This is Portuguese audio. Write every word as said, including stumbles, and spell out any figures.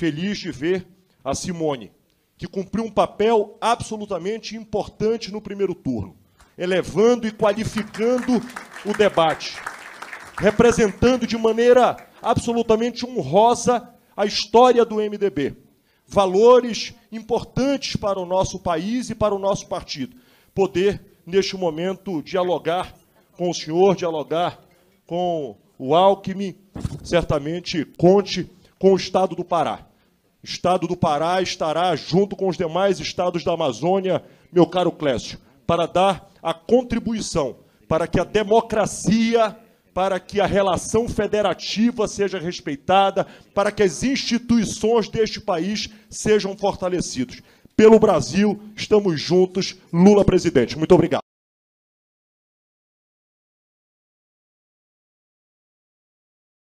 feliz de ver a Simone, que cumpriu um papel absolutamente importante no primeiro turno, elevando e qualificando o debate, representando de maneira absolutamente honrosa a história do M D B. Valores importantes para o nosso país e para o nosso partido. Poder, neste momento, dialogar com o senhor, dialogar com o Alckmin, certamente conte com o Estado do Pará. O Estado do Pará estará junto com os demais estados da Amazônia, meu caro Clécio, para dar a contribuição para que a democracia, para que a relação federativa seja respeitada, para que as instituições deste país sejam fortalecidas. Pelo Brasil, estamos juntos. Lula presidente. Muito obrigado.